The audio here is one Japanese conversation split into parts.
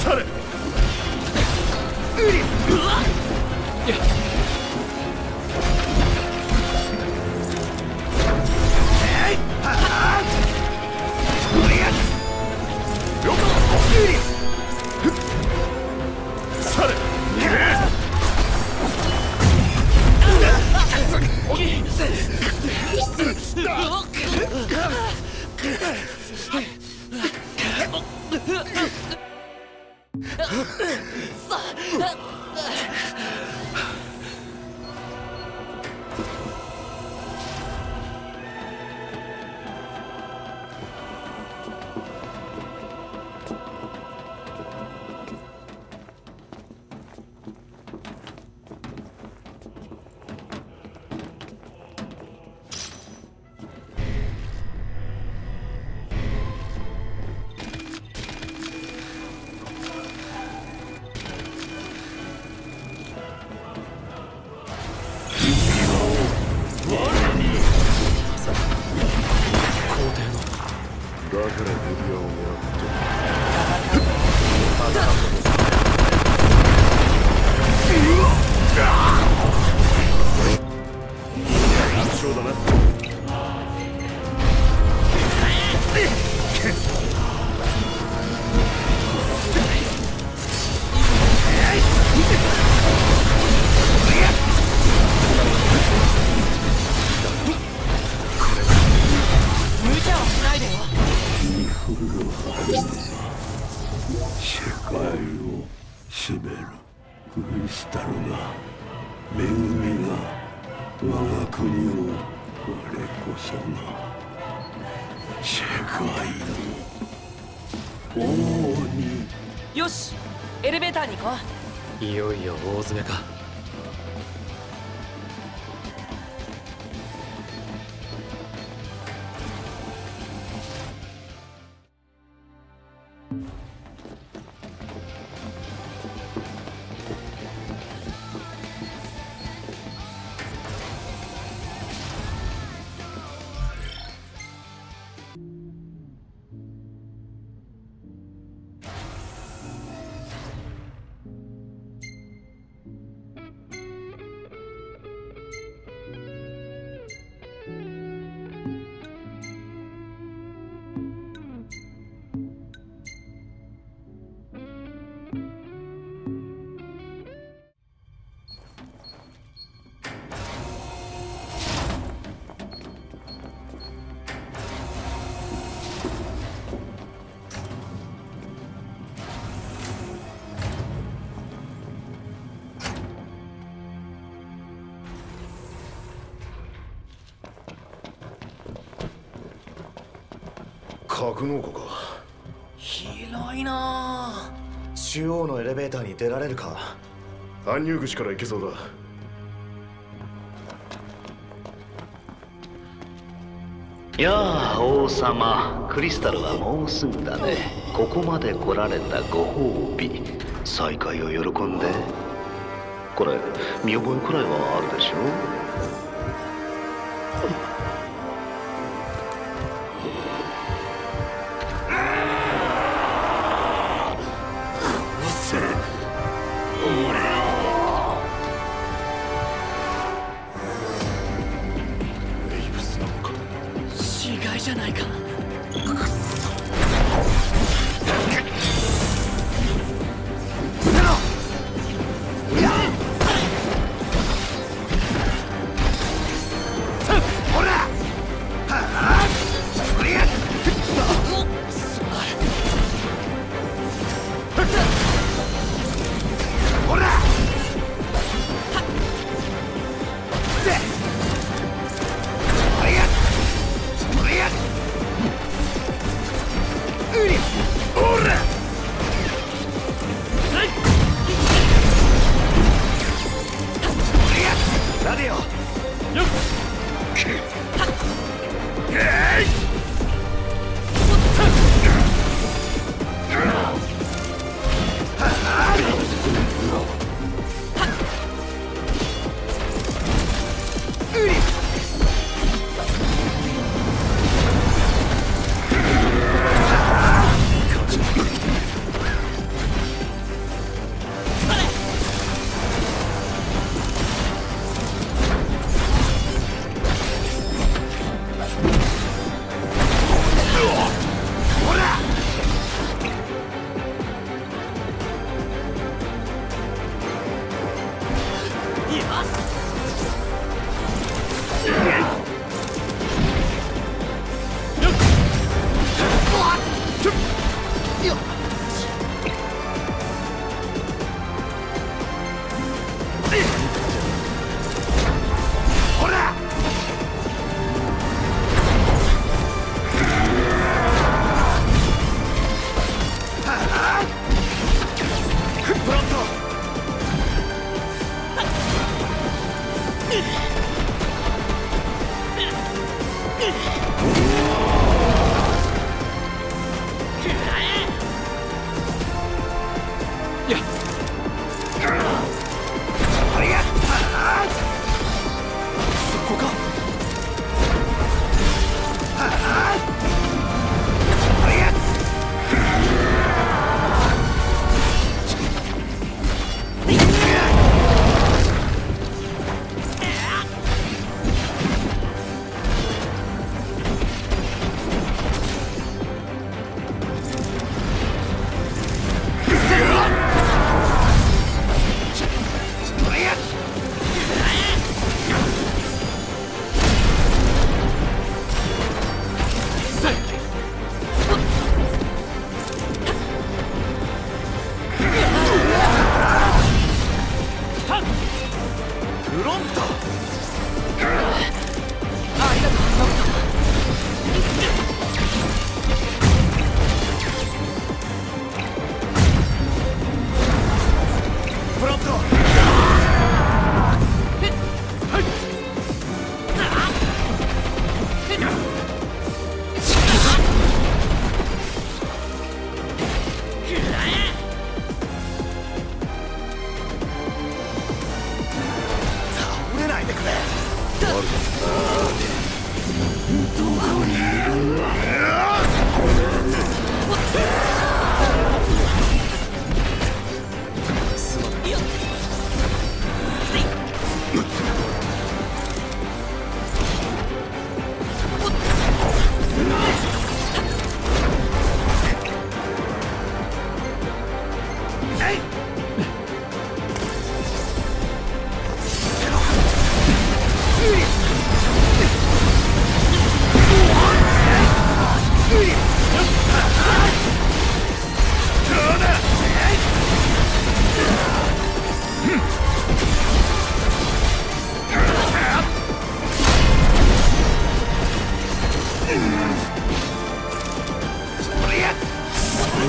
されうりうわっよし、エレベーターに行こう。 いよいよ大詰めか。 格納庫か。 広いな。 中央のエレベーターに出られるか。搬入口から行けそうだ。 やあ王様、クリスタルはもうすぐだね。ここまで来られたご褒美、再会を喜んで。これ見覚えくらいはあるでしょ。 じゃないか。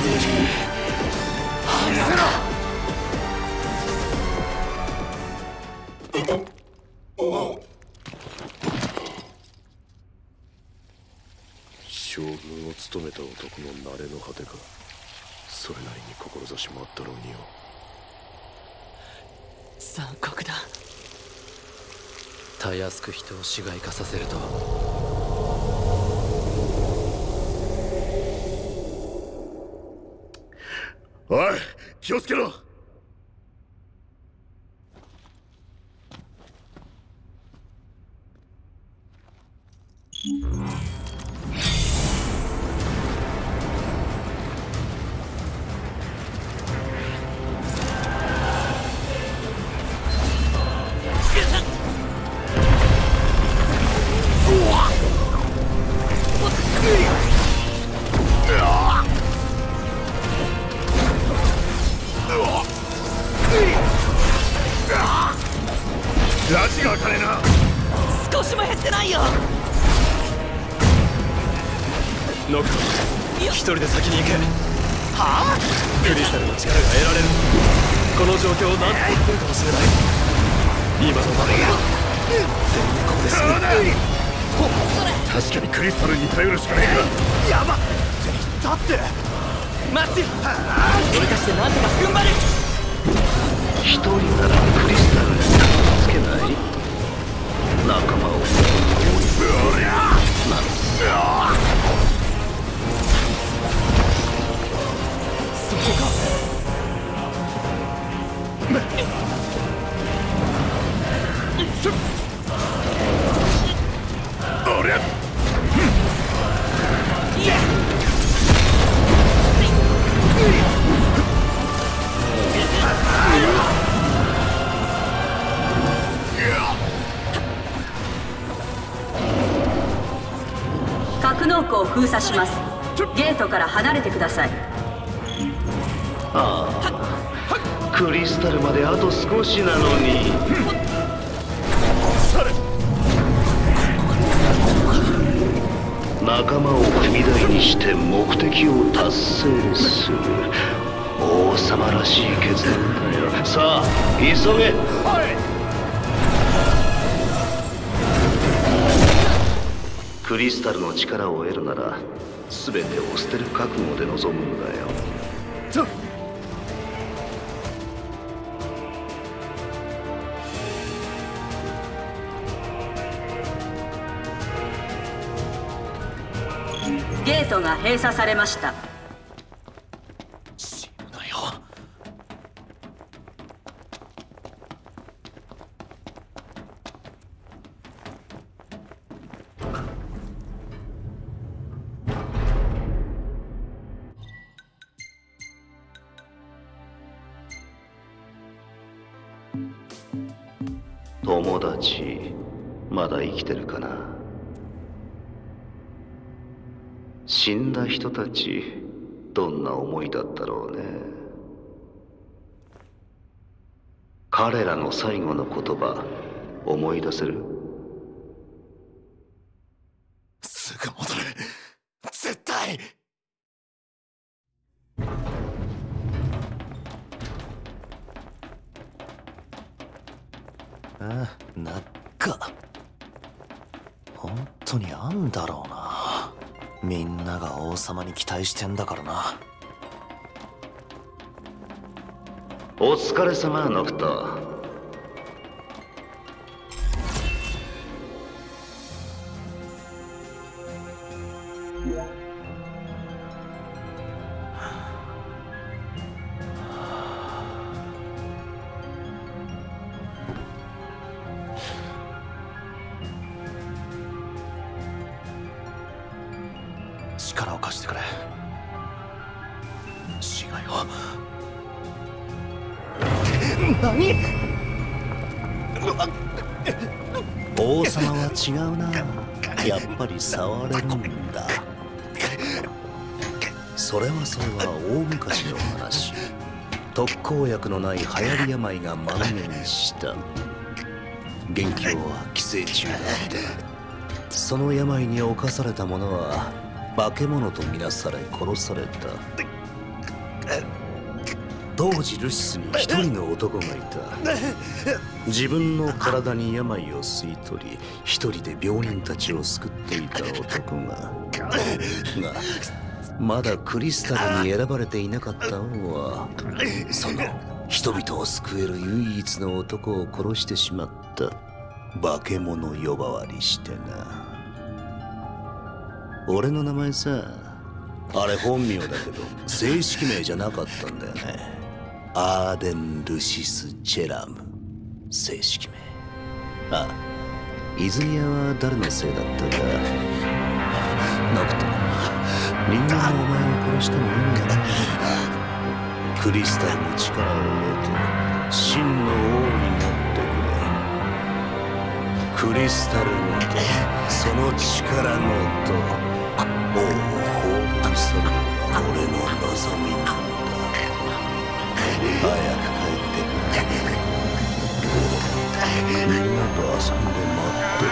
将軍を務めた男の慣れの果てか。それなりに志もあったろうによ。 残酷だ。 たやすく人を市街化させるとおい、気をつけろ。拉致が開かねえな。 少しも減ってないよ。 ノクト、一人で先に行け。 はあ？ クリスタルの力が得られる。この状況を何とかできるかもしれない。今のままでは全員ここで死ぬ。 確かにクリスタルに頼るしかねえか。やばっ。だって待つよ。俺たちでなんとか踏ん張る。 一人ならクリスタルにたどり着けない。仲間をそこか。 俺格納庫を封鎖します。ゲートから離れてください。 ああ、クリスタルまであと少しなのに。仲間を踏み台にして目的を達成する。王様らしい決断だよ。さあ急げ。クリスタルの力を得るなら全てを捨てる覚悟で臨むんだよ。 ゲートが閉鎖されました。 死ぬなよ。 友達まだ生きてるかな。死んだ人たちどんな思いだったろうね。彼らの最後の言葉思い出せる？ すぐ戻る。絶対。なんか本当にあんだろうな。みんなが王様に期待してんだからな。 お疲れ様ノクト。 力を貸してくれ。死骸を。何？ 王様は違うな。やっぱり触れるんだ。それは大昔の話。特効薬のない流行り病が蔓延した。元凶は寄生虫だった。その病に侵された者は化け物とみなされ殺された。 当時ルシスに一人の男がいた。自分の体に病を吸い取り、一人で病人たちを救っていた男がまだクリスタルに選ばれていなかった王は、その人々を救える唯一の男を殺してしまった。化け物呼ばわりしてな。俺の名前さ、あれ本名だけど正式名じゃなかったんだよね。アーデン・ルシス・チェラム。正式名。あ、泉谷は誰のせいだったかなくても、人間のお前を殺しても意味がない。クリスタルの力を得て真の王になってくれ。クリスタルごとその力ごと王を葬り去るのが俺の望みなんだ。早く帰ってくれ。みんなと遊んで待ってるから。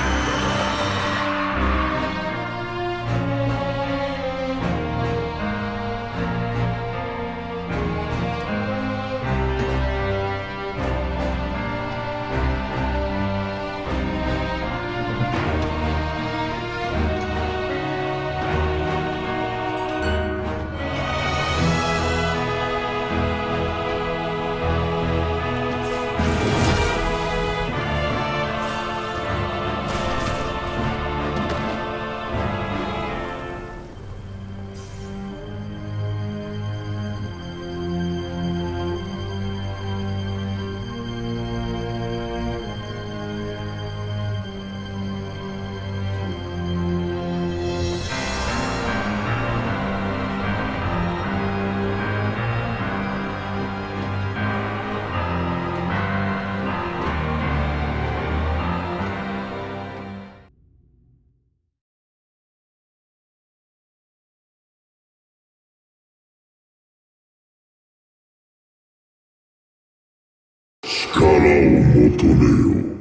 力を求めよ。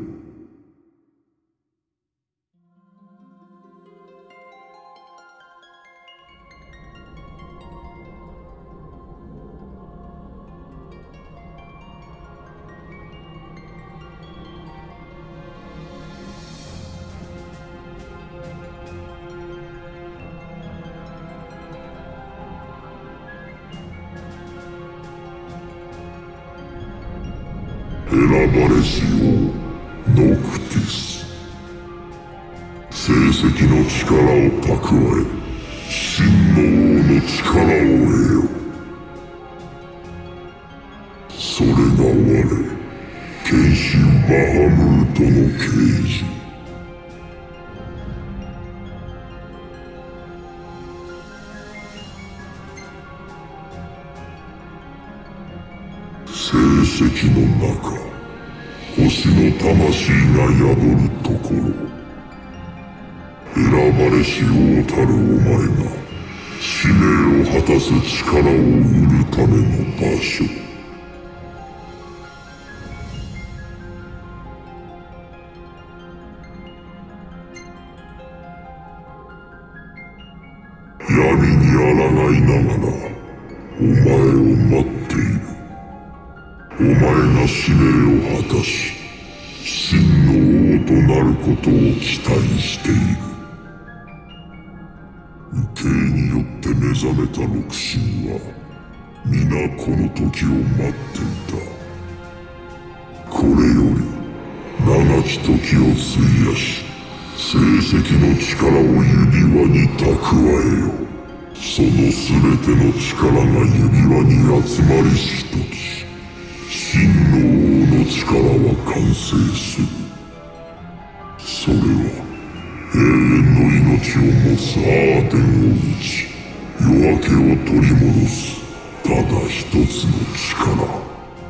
選ばれし王ノクティス。成績の力を蓄え、真の王の力を得よ。それが我、剣神バハムートの啓示。成績の中、星の魂が宿るところ、選ばれし王たるお前が使命を果たす力を得るための場所。闇に抗いながらお前を待っている。お前が使命を果たし、真の王となることを期待している。受刑によって目覚めた六神は皆この時を待っていた。これより長き時を費やし、成績の力を指輪に蓄えよ。その全ての力が指輪に集まりし時、真の王の力は完成する。それは永遠の命を持つアーテンを打ち、夜明けを取り戻すただ一つの力。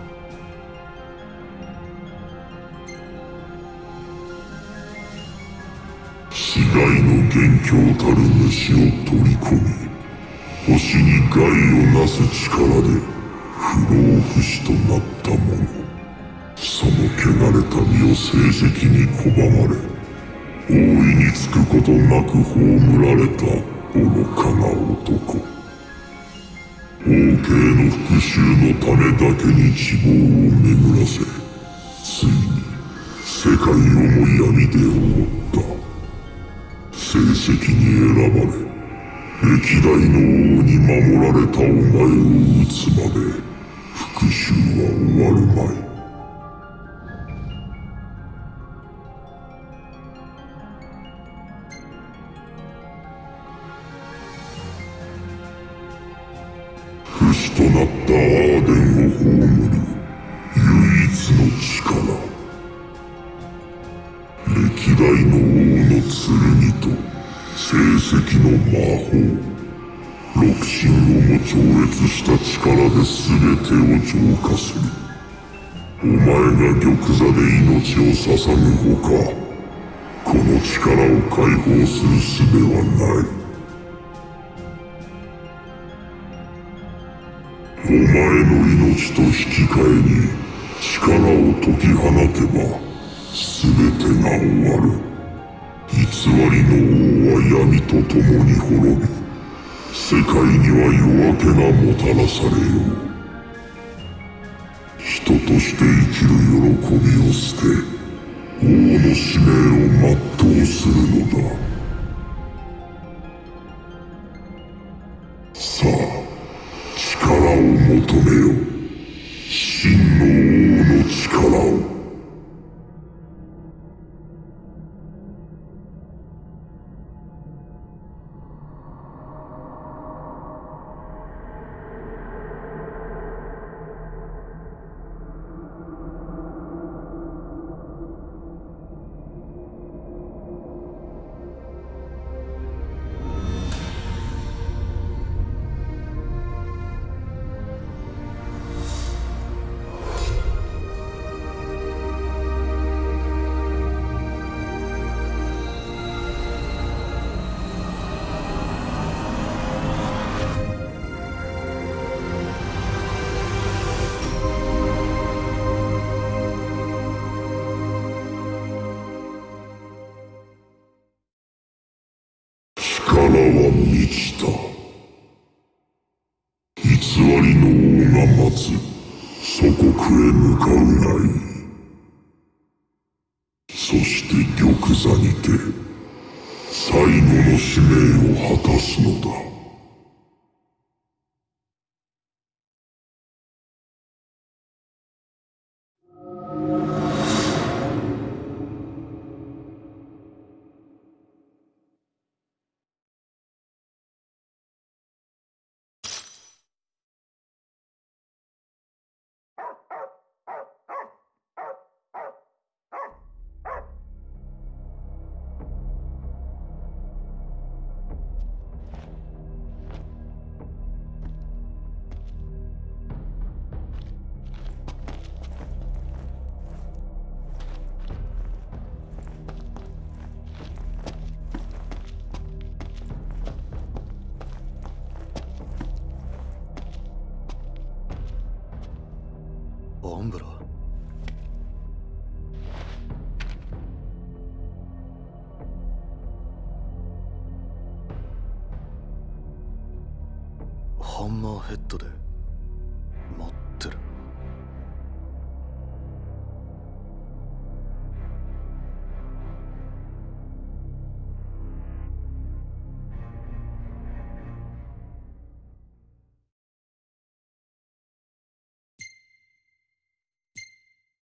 死骸の元凶たる主を取り込み、星に害をなす力で不老不死となった者、その汚れた身を成績に拒まれ、大いにつくことなく葬られた愚かな男。 王兄の復讐のためだけに希望を巡らせ、ついに世界をも闇で覆った。成績に選ばれ歴代の王に守られたお前を討つまで復讐は終わるまい。不死となったアーデンを葬る唯一の力、歴代の王の剣と成績の魔法、六神をも超越した力で全てを浄化する。お前が玉座で命を捧ぐほか、この力を解放する術はない。お前の命と引き換えに力を解き放てば全てが終わる。偽りの王は闇と共に滅び、世界には夜明けがもたらされよう。人として生きる喜びを捨て、王の使命を全うするのだ。さあ力を求めよ、真の王の力を。力は満ちた。偽りの王が待つ祖国へ向かうがいい。そして玉座にて最後の使命を果たすのだ。 オンブロ。ハンマーヘッドで